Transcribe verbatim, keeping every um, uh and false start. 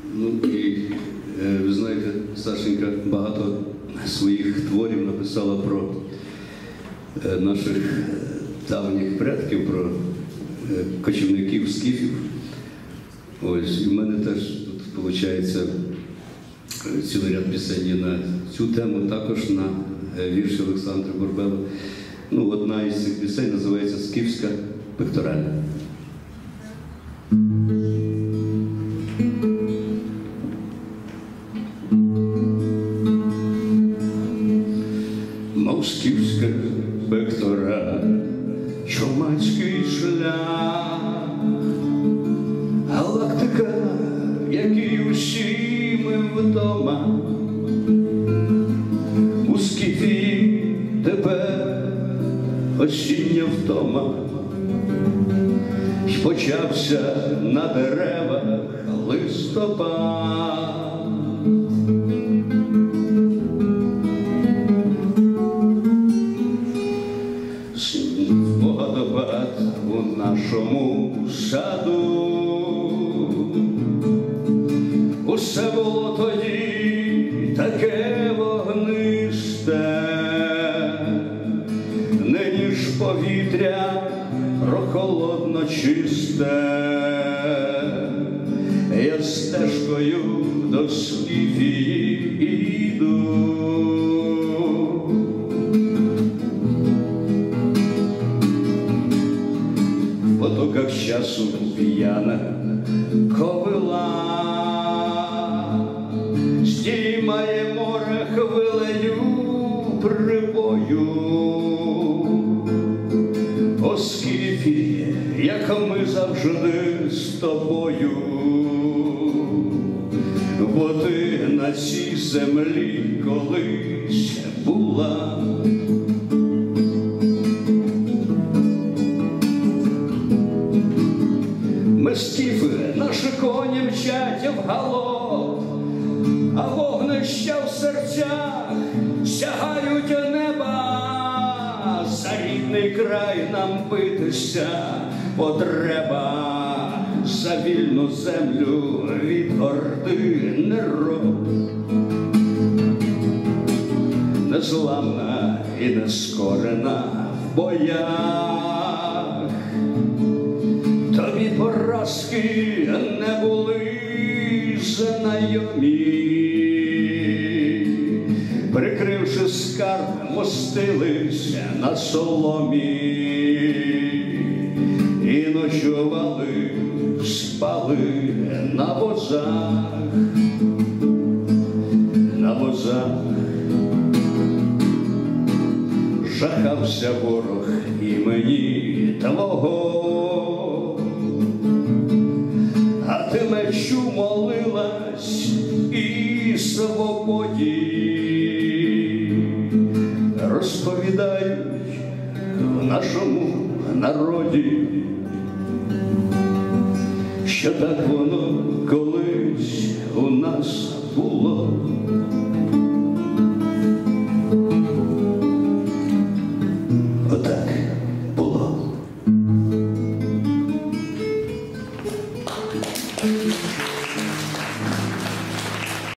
Ну і ви знаєте, Сашенька багато своїх творів написала про наших давніх предків, про кочівників, скіфів. Ось, і в мене теж тут виходить цілий ряд пісень на цю тему, також на вірші Олександра Горбела. Ну, одна із цих пісень називається «Скіфська пекторальна». Мов скіфська пектораль, чумацький шлях, галактика, в якій усі ми вдома. У Скіфії тепер осіння втома, й почався на деревах листопад. Водопад у нашому саду, усе було тоді таке вогнисте, нині ж повітря прохолодно чисте. Я стежкою до Скіфії іду, в потоках часу п'яна ковила здіймає море хвилею прибою. О Скіфі, як ми завжди з тобою, бо ти на цій землі колись була. Ми скіфи, наші коні мчать в галоп, а вогнища в серцях сягають неба. За рідний край нам битися потреба, за вільну землю від орди нерод. Незламна і нескорена в боях, тобі поразки не були знайомі. Прикривши скарб, мостилися на соломі і ночували, спали на возах, на возах. Жахався ворог імені твого, а ти мечу молилась і свободі. Розповідають в нашому народі, що так воно колись у нас було.